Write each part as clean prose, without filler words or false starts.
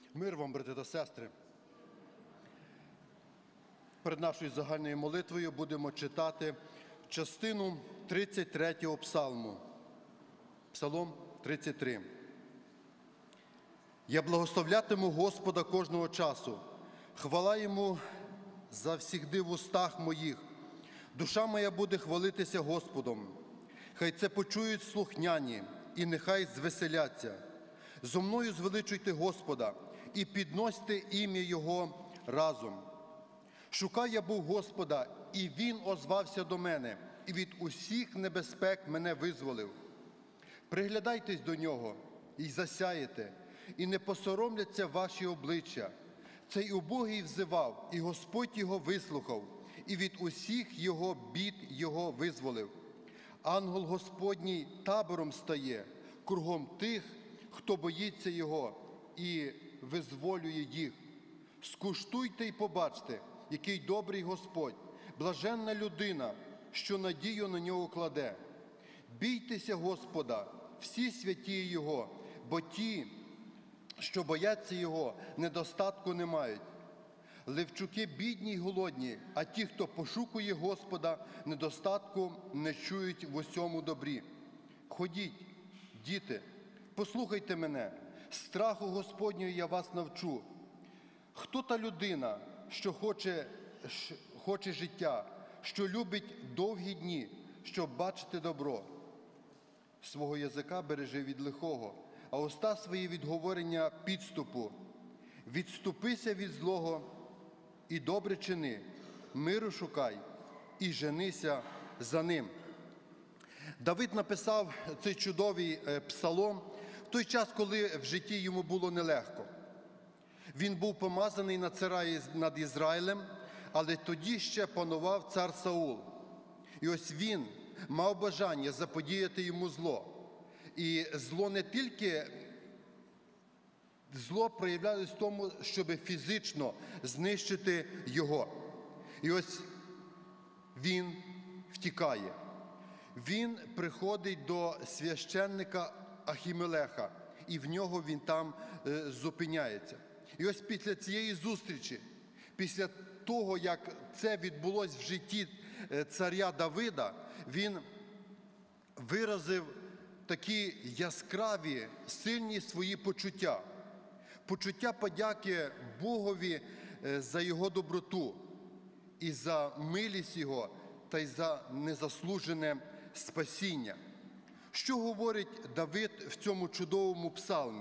Мир вам, брати та сестри. Перед нашою загальною молитвою будемо читати частину 33-го псалму. Псалом 33. «Я благословлятиму Господа кожного часу, хвала Йому завсігди в устах моїх. Душа моя буде хвалитися Господом. Хай це почують слухняні, і нехай звеселяться. Зо мною звеличуйте Господа, і підносьте ім'я Його разом. Шукав я був Господа, і Він озвався до мене, і від усіх небезпек мене визволив. Приглядайтесь до Нього, і засяєте, і не посоромляться ваші обличчя. Цей убогий взивав, і Господь його вислухав, і від усіх його бід його визволив. Ангел Господній табором стає, кругом тих, хто боїться Його, і визволює їх. Скуштуйте і побачте, який добрий Господь, блаженна людина, що надію на Нього кладе. Бійтеся Господа, всі святі Його, бо ті, що бояться Його, недостатку не мають. Левчуки бідні й голодні, а ті, хто пошукує Господа, недостатку не чують в усьому добрі. Ходіть, діти, послухайте мене, страху Господнього я вас навчу. Хто та людина, що хоче життя, що любить довгі дні, щоб бачити добро? Свого язика бережи від лихого, а уста свої від говорення підступу. Відступися від злого і добре чини, миру шукай і женися за ним. Давид написав цей чудовий псалом в той час, коли в житті йому було нелегко. Він був помазаний на царя над Ізраїлем, але тоді ще панував цар Саул. І ось він мав бажання заподіяти йому зло. І зло проявлялось в тому, щоб фізично знищити його. І ось він втікає. Він приходить до священника Ахімелеха, і в нього він там зупиняється. І ось після цієї зустрічі, після того, як це відбулось в житті царя Давида, він виразив такі яскраві, сильні свої почуття. Почуття подяки Богові за Його доброту, і за милість Його, та й за незаслужене спасіння. Що говорить Давид в цьому чудовому псалмі?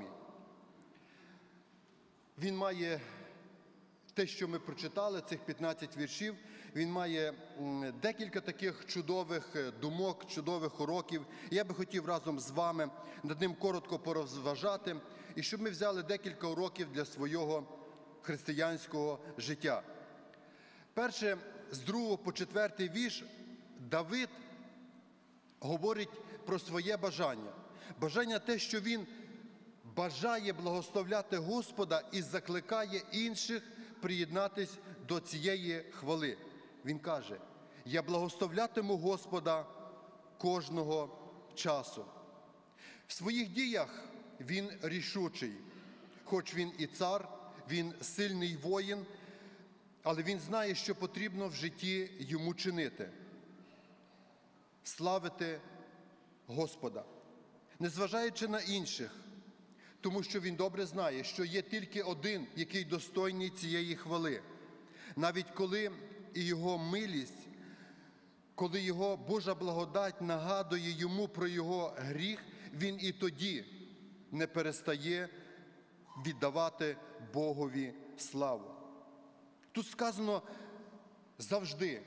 Він має те, що ми прочитали, цих 15 віршів, він має декілька таких чудових думок, чудових уроків. Я би хотів разом з вами над ним коротко порозважати, і щоб ми взяли декілька уроків для свого християнського життя. Перше, з 2 по 4 вірш, Давид говорить про своє бажання. Бажання те, що він бажає благословляти Господа і закликає інших приєднатись до цієї хвали. Він каже: «Я благословлятиму Господа кожного часу». В своїх діях він рішучий. Хоч він і цар, він сильний воїн, але він знає, що потрібно в житті йому чинити. Славити Господа, незважаючи на інших, тому що він добре знає, що є тільки один, який достойний цієї хвали. Навіть коли і його милість, коли його Божа благодать нагадує йому про його гріх, він і тоді не перестає віддавати Богові славу. Тут сказано завжди,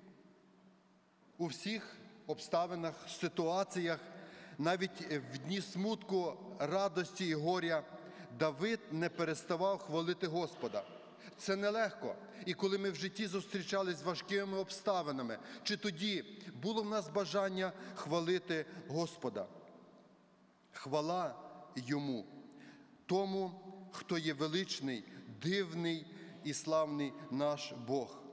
у всіх обставинах, ситуаціях, навіть в дні смутку, радості і горя, Давид не переставав хвалити Господа. Це нелегко. І коли ми в житті зустрічались з важкими обставинами, чи тоді було в нас бажання хвалити Господа? Хвала Йому, тому, хто є величний, дивний і славний наш Бог.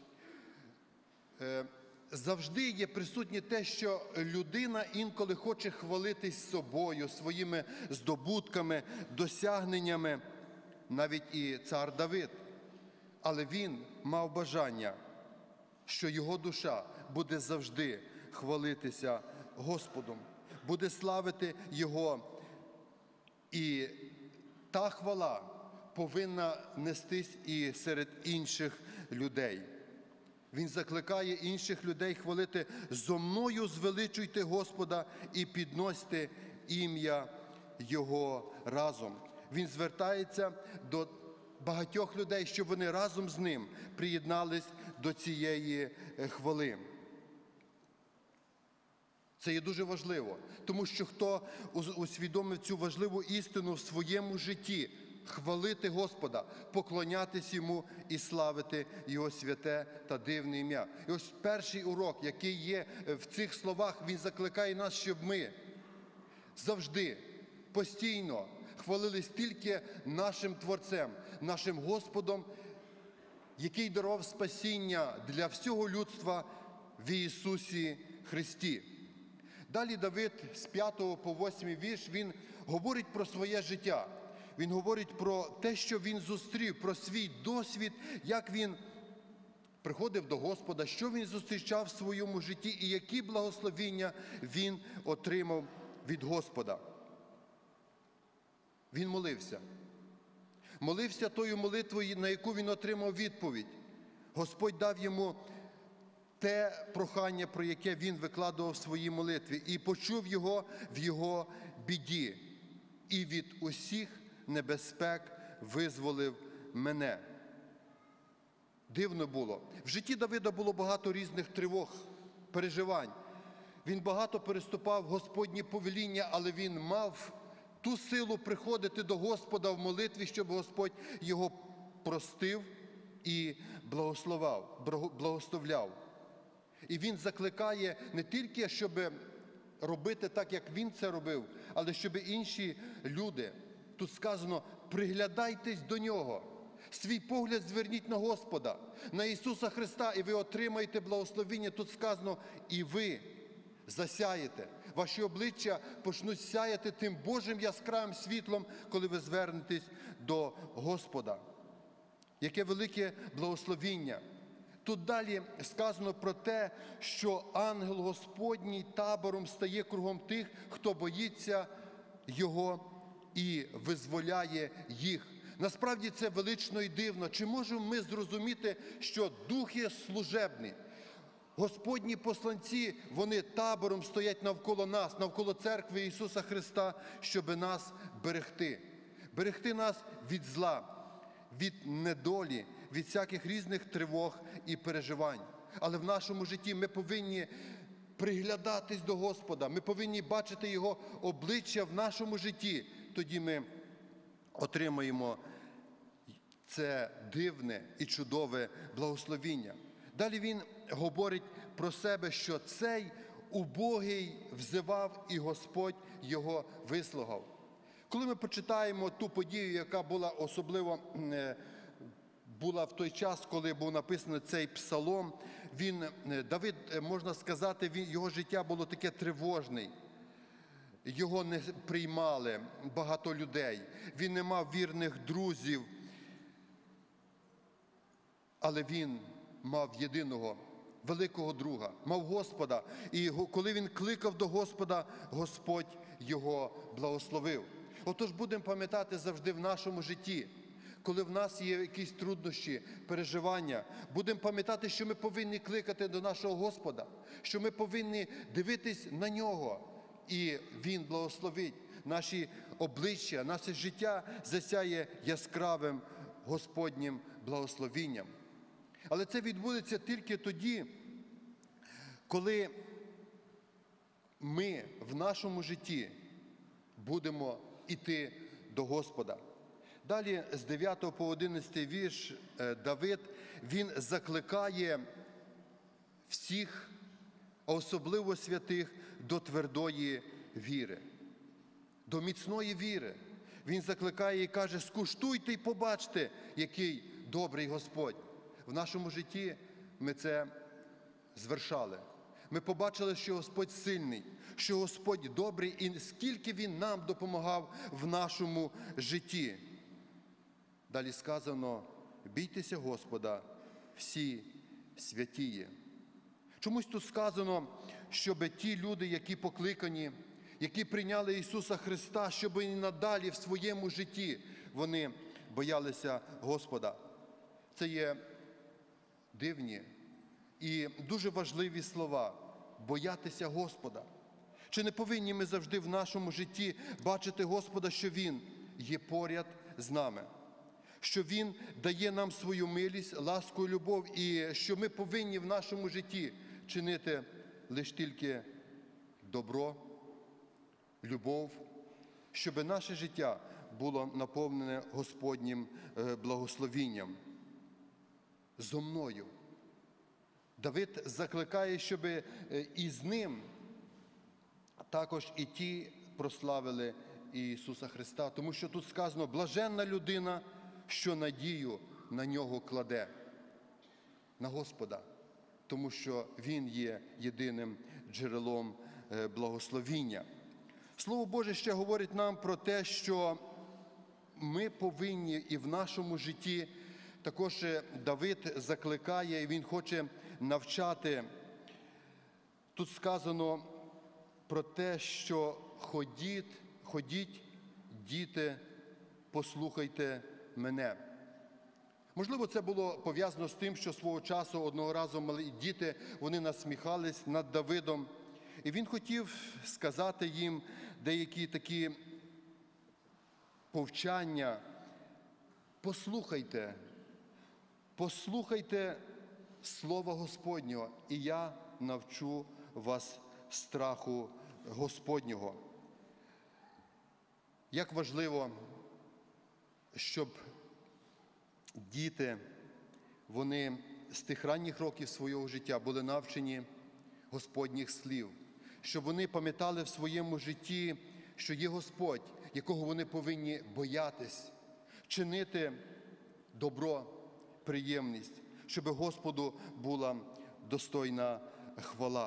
Завжди є присутнє те, що людина інколи хоче хвалитись собою, своїми здобутками, досягненнями. навіть і цар Давид. Але він мав бажання, що його душа буде завжди хвалитися Господом, буде славити Його. І та хвала повинна нестись і серед інших людей. Він закликає інших людей хвалити: «Зо мною звеличуйте Господа і підносьте ім'я Його разом». Він звертається до багатьох людей, щоб вони разом з ним приєднались до цієї хвали. Це є дуже важливо, тому що хто усвідомив цю важливу істину в своєму житті – хвалити Господа, поклонятись Йому і славити Його святе та дивне ім'я. І ось перший урок, який є в цих словах, він закликає нас, щоб ми завжди, постійно хвалились тільки нашим Творцем, нашим Господом, який дарував спасіння для всього людства в Ісусі Христі. Далі Давид з 5 по 8 вірш, він говорить про своє життя. Він говорить про те, що він зустрів, про свій досвід, як він приходив до Господа, що він зустрічав в своєму житті і які благословіння він отримав від Господа. Він молився. Молився тою молитвою, на яку він отримав відповідь. Господь дав йому те прохання, про яке він викладував в своїй молитві, і почув його в його біді, і від усіх небезпек визволив мене. Дивно було. В житті Давида було багато різних тривог, переживань. Він багато переступав Господні повеління, але він мав ту силу приходити до Господа в молитві, щоб Господь його простив і благословляв. І він закликає не тільки, щоб робити так, як він це робив, але щоб інші люди, тут сказано, приглядайтесь до Нього. Свій погляд зверніть на Господа, на Ісуса Христа, і ви отримаєте благословіння. Тут сказано, і ви засяєте. Ваші обличчя почнуть сяяти тим Божим яскравим світлом, коли ви звернетесь до Господа. Яке велике благословіння. Тут далі сказано про те, що ангел Господній табором стає кругом тих, хто боїться Його і визволяє їх. Насправді це велично і дивно. Чи можемо ми зрозуміти, що дух є служебний? Господні посланці, вони табором стоять навколо нас, навколо церкви Ісуса Христа, щоб нас берегти. Берегти нас від зла, від недолі, від всяких різних тривог і переживань. Але в нашому житті ми повинні приглядатись до Господа, ми повинні бачити Його обличчя в нашому житті. Тоді ми отримаємо це дивне і чудове благословіння. Далі він говорить про себе, що цей убогий взивав, і Господь його вислухав. Коли ми почитаємо ту подію, яка була особливо була в той час, коли був написаний цей псалом, Давид, можна сказати, його життя було таке тривожне. Його не приймали багато людей, він не мав вірних друзів, але він мав єдиного, великого друга, мав Господа. І коли він кликав до Господа, Господь його благословив. Отож будемо пам'ятати завжди в нашому житті, коли в нас є якісь труднощі, переживання, будемо пам'ятати, що ми повинні кликати до нашого Господа, що ми повинні дивитись на Нього, і Він благословить наші обличчя, наше життя засяє яскравим Господнім благословінням. Але це відбудеться тільки тоді, коли ми в нашому житті будемо йти до Господа. Далі з 9 по 11 вірш Давид, він закликає всіх, а особливо святих, до твердої віри, до міцної віри. Він закликає і каже: скуштуйте і побачте, який добрий Господь. В нашому житті ми це звершали. Ми побачили, що Господь сильний, що Господь добрий і скільки Він нам допомагав в нашому житті. Далі сказано: бійтеся Господа, всі святії. Чомусь тут сказано, щоб ті люди, які покликані, які прийняли Ісуса Христа, щоб і надалі в своєму житті вони боялися Господа. Це є дивні і дуже важливі слова – боятися Господа. Чи не повинні ми завжди в нашому житті бачити Господа, що Він є поряд з нами? Що Він дає нам свою милість, ласку і любов, і що ми повинні в нашому житті чинити лише тільки добро, любов, щоб наше життя було наповнене Господнім благословінням. Зо мною. Давид закликає, щоб і з ним також і ті прославили Ісуса Христа, тому що тут сказано: блаженна людина, що надію на Нього кладе, на Господа, тому що Він є єдиним джерелом благословіння. Слово Боже ще говорить нам про те, що ми повинні і в нашому житті, також Давид закликає, і він хоче навчати. Тут сказано про те, що ходіть, діти, послухайте мене. Можливо, це було пов'язано з тим, що свого часу одного разу малі діти, вони насміхались над Давидом. І він хотів сказати їм деякі такі повчання. Послухайте Слова Господнього, і я навчу вас страху Господнього. Як важливо, щоб діти, вони з тих ранніх років свого життя були навчені Господніх слів, щоб вони пам'ятали в своєму житті, що є Господь, якого вони повинні боятись, чинити добро, приємність, щоб Господу була достойна хвала.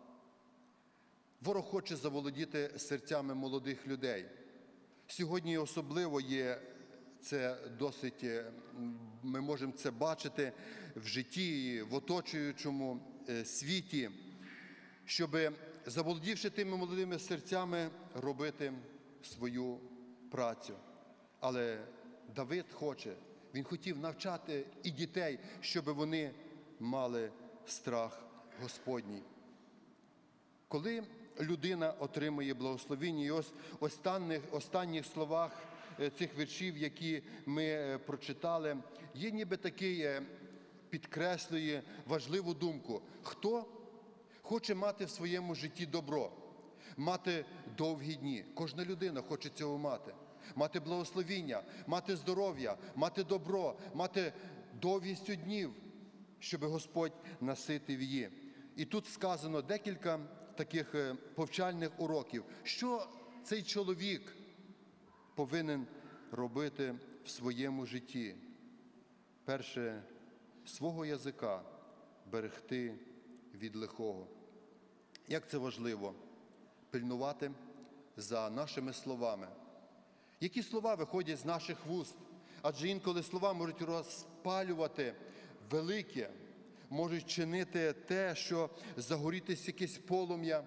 Ворог хоче заволодіти серцями молодих людей. Сьогодні особливо є це досить, ми можемо це бачити в житті, в оточуючому світі, щоб, заволодівши тими молодими серцями, робити свою працю. Але Давид він хотів навчати і дітей, щоб вони мали страх Господній. Коли людина отримує благословіння, і ось в останніх словах цих віршів, які ми прочитали, є ніби такий, підкреслює важливу думку. Хто хоче мати в своєму житті добро, мати довгі дні? Кожна людина хоче цього мати. Мати благословіння, мати здоров'я, мати добро, мати довгість днів, щоб Господь наситив її. І тут сказано декілька таких повчальних уроків. Що цей чоловік повинен робити в своєму житті? Перше, свого язика берегти від лихого. Як це важливо? Пильнувати за нашими словами. Які слова виходять з наших вуст? Адже інколи слова можуть розпалювати велике, можуть чинити те, що загорітись якесь полум'я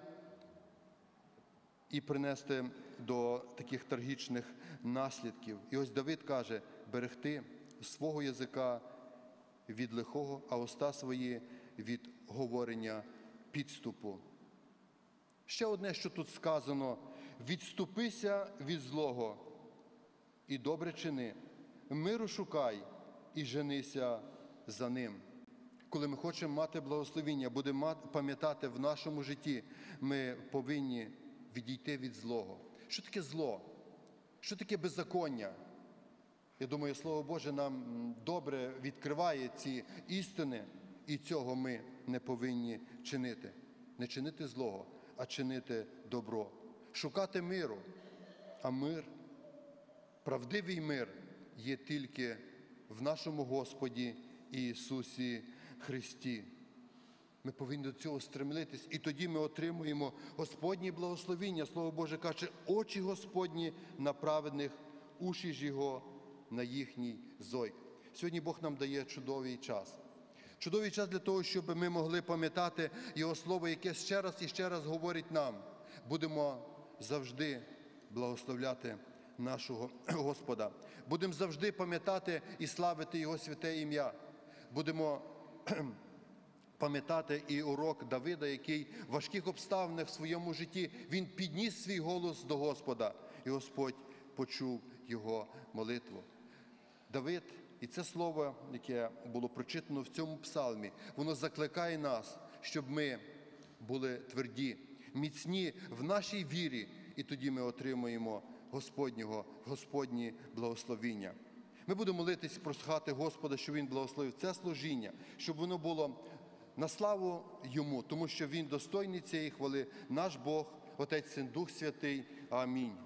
і принести до таких трагічних наслідків. І ось Давид каже: берегти свого язика від лихого, а уста свої від говорення підступу. Ще одне, що тут сказано: відступися від злого і добре чини, миру шукай і женися за ним. Коли ми хочемо мати благословіння, будемо пам'ятати в нашому житті, ми повинні відійти від злого. Що таке зло? Що таке беззаконня? Я думаю, Слово Боже нам добре відкриває ці істини, і цього ми не повинні чинити. Не чинити злого, а чинити добро. Шукати миру. А мир, правдивий мир є тільки в нашому Господі Ісусі Христі. Ми повинні до цього стремитись, і тоді ми отримуємо Господнє благословіння. Слово Боже каже: очі Господні на праведних, уші ж Його на їхній зойк. Сьогодні Бог нам дає чудовий час. Чудовий час для того, щоб ми могли пам'ятати Його Слово, яке ще раз і ще раз говорить нам. Будемо завжди благословляти нашого Господа. Будемо завжди пам'ятати і славити Його святе ім'я. Будемо пам'ятати і урок Давида, який в важких обставинах в своєму житті, він підніс свій голос до Господа, і Господь почув його молитву. Давид, і це слово, яке було прочитано в цьому псалмі, воно закликає нас, щоб ми були тверді, міцні в нашій вірі, і тоді ми отримаємо Господнє благословіння. Ми будемо молитись, просити Господа, щоб Він благословив це служіння, щоб воно було на славу Йому, тому що Він достойний цієї хвали, наш Бог, Отець, Син, Дух Святий. Амінь.